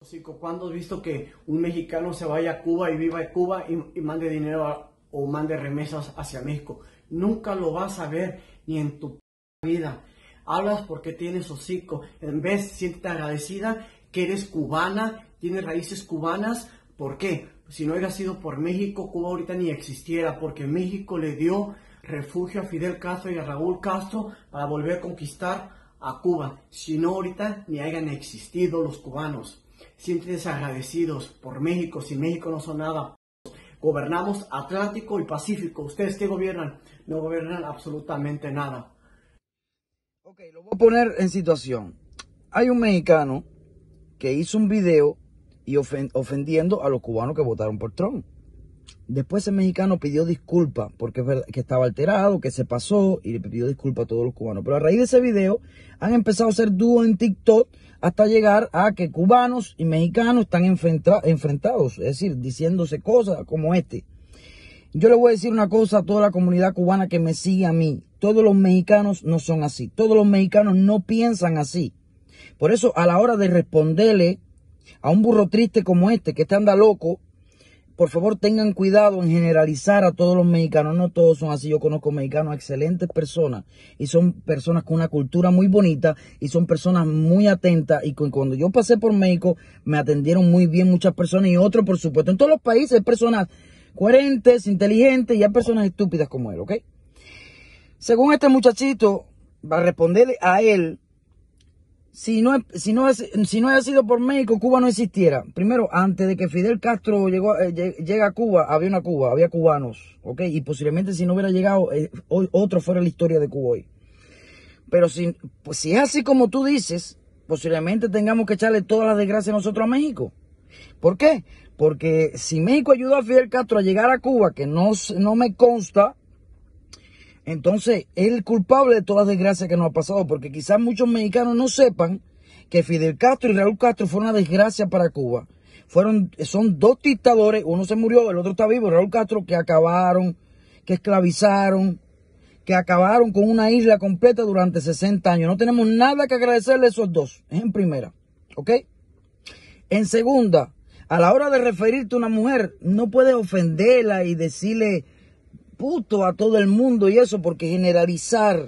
¿Cuándo has visto que un mexicano se vaya a Cuba y viva en Cuba y mande dinero o mande remesas hacia México? Nunca lo vas a ver ni en tu vida. Hablas porque tienes hocico. En vez, siéntete agradecida que eres cubana, tienes raíces cubanas. ¿Por qué? Si no hubiera sido por México, Cuba ahorita ni existiera, porque México le dio refugio a Fidel Castro y a Raúl Castro para volver a conquistar a Cuba. Si no, ahorita ni hayan existido los cubanos. Siéntense agradecidos por México. Sin México no son nada. Gobernamos Atlántico y Pacífico. ¿Ustedes qué gobiernan? No gobiernan absolutamente nada. Ok, lo voy a poner en situación. Hay un mexicano que hizo un video y ofendiendo a los cubanos que votaron por Trump. Después ese mexicano pidió disculpas porque es verdad que estaba alterado, que se pasó y le pidió disculpas a todos los cubanos. Pero a raíz de ese video han empezado a hacer dúo en TikTok hasta llegar a que cubanos y mexicanos están enfrentados, es decir, diciéndose cosas como este. Yo le voy a decir una cosa a toda la comunidad cubana que me sigue a mí. Todos los mexicanos no son así. Todos los mexicanos no piensan así. Por eso a la hora de responderle a un burro triste como este que anda loco, por favor tengan cuidado en generalizar a todos los mexicanos. No todos son así. Yo conozco mexicanos excelentes personas y son personas con una cultura muy bonita y son personas muy atentas. Y cuando yo pasé por México me atendieron muy bien muchas personas y otros, por supuesto. En todos los países hay personas coherentes, inteligentes y hay personas estúpidas como él, ¿ok? Según este muchachito, va a responderle a él. Si no haya sido por México, Cuba no existiera. Primero, antes de que Fidel Castro llega a Cuba, había cubanos, ¿ok? Y posiblemente si no hubiera llegado, hoy otro fuera la historia de Cuba hoy. Pero si es así como tú dices, posiblemente tengamos que echarle todas las desgracias nosotros a México. ¿Por qué? Porque si México ayudó a Fidel Castro a llegar a Cuba, que no me consta, entonces, es el culpable de todas las desgracias que nos ha pasado, porque quizás muchos mexicanos no sepan que Fidel Castro y Raúl Castro fueron una desgracia para Cuba. Son dos dictadores, uno se murió, el otro está vivo, Raúl Castro, que acabaron, que esclavizaron, que acabaron con una isla completa durante 60 años. No tenemos nada que agradecerle a esos dos, es en primera, ¿ok? En segunda, a la hora de referirte a una mujer, no puedes ofenderla y decirle puto a todo el mundo y eso, porque generalizar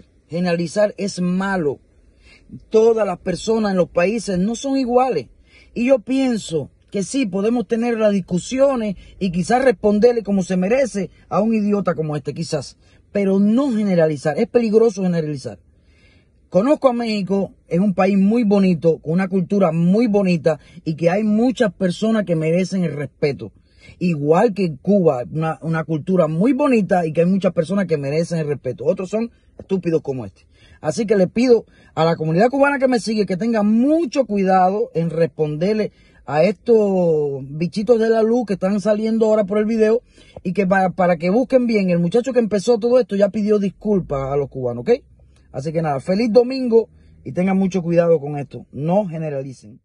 es malo. Todas las personas en los países no son iguales. Y yo pienso que sí, podemos tener las discusiones y quizás responderle como se merece a un idiota como este, quizás. Pero no generalizar, es peligroso generalizar. Conozco a México, es un país muy bonito, con una cultura muy bonita y que hay muchas personas que merecen el respeto. Igual que Cuba, una cultura muy bonita y que hay muchas personas que merecen el respeto. Otros son estúpidos como este. Así que le pido a la comunidad cubana que me sigue que tenga mucho cuidado en responderle a estos bichitos de la luz que están saliendo ahora por el video y que para que busquen bien, el muchacho que empezó todo esto ya pidió disculpas a los cubanos, ¿ok? Así que nada, feliz domingo y tengan mucho cuidado con esto. No generalicen.